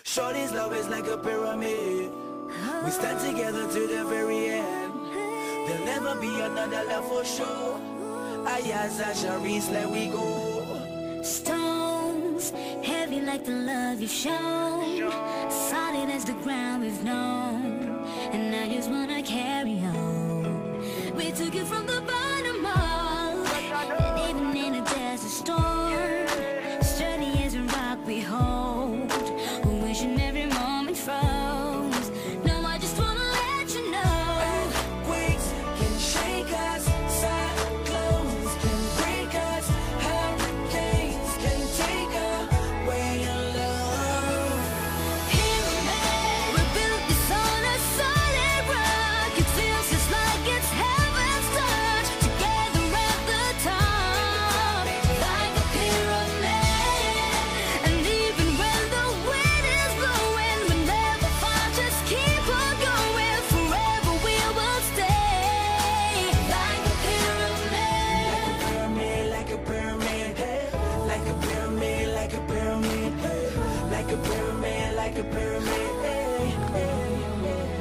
Shorty's love is like a pyramid. We stand together to the very end. There'll never be another love for sure. Ayaza Sharice, let we go. Stones, heavy like the love you've shown, solid as the ground we've known, and I just wanna carry on. We took it from the bottom up, and even in a desert storm, sturdy as a rock we hold, wishing every moment froze. No, I just wanna let you know, earthquakes can shake us, cyclones can break us, hurricanes can take away your love. we built this on a solid rock. It feels just like it's heaven's touch. Together at the top, like a pyramid. And even when the wind is blowing, we'll never fall. Just keep on going. Forever we will stay like a pyramid. Like a pyramid, hey. Like a pyramid, like a pyramid, hey. Like a pyramid, like a pyramid, hey, hey, hey.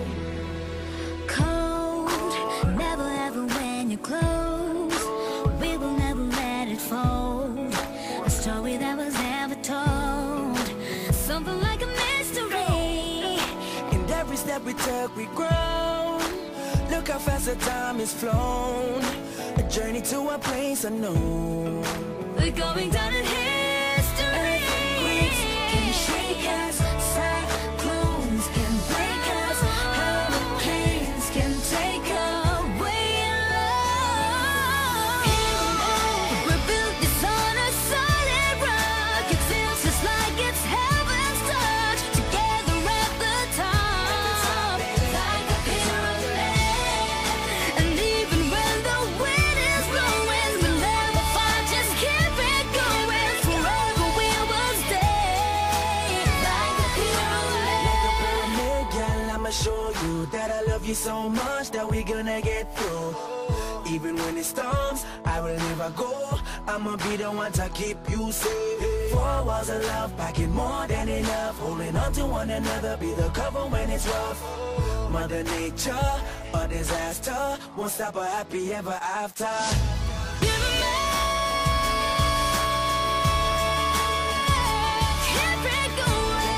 Cold, never ever when you're close. We will never let it fold. A story that was never told. Something like a mystery. And every step we took, we grown. Look how fast the time has flown. A journey to a place unknown. We're going down in history. Earthquakes can shake us, cyclones can break us, hurricanes can take Away in love. We built this on a solid rock. It feels just like it's heaven's touch. Together at the top, like a pyramid. And even when the wind is blowing, we'll never fall. Just keep it going. Forever we will stay like a pyramid. Girl, I'ma show you that I love you so much that we gonna get through. Even when it storms, I will never go. I'ma be the one to keep you safe. 4 walls of love, packing more than enough. Holding on to one another, be the cover when it's rough. Mother Nature, a disaster, won't stop a happy ever after. Keep it going.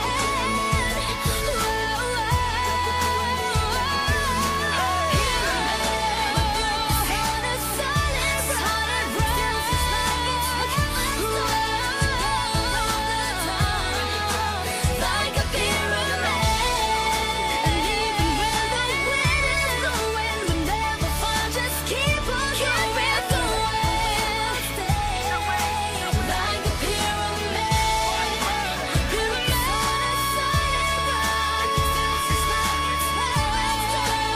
On a solid rock, like a pyramid. And even when the wind is blowing, we'll never fall. Just keep on going. Like a pyramid. Pyramid on a solid rock. Just like it's heaven's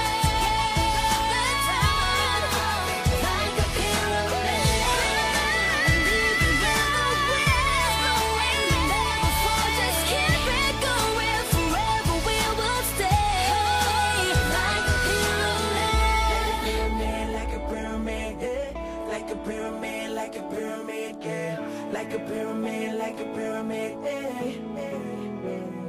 touch. Like a pyramid. And even when the wind is blowing, we'll never fall. Just keep it going. Forever we will stay like a pyramid. Like a pyramid, yeah. Like a pyramid, like a pyramid, yeah. Like a pyramid, like a pyramid, yeah.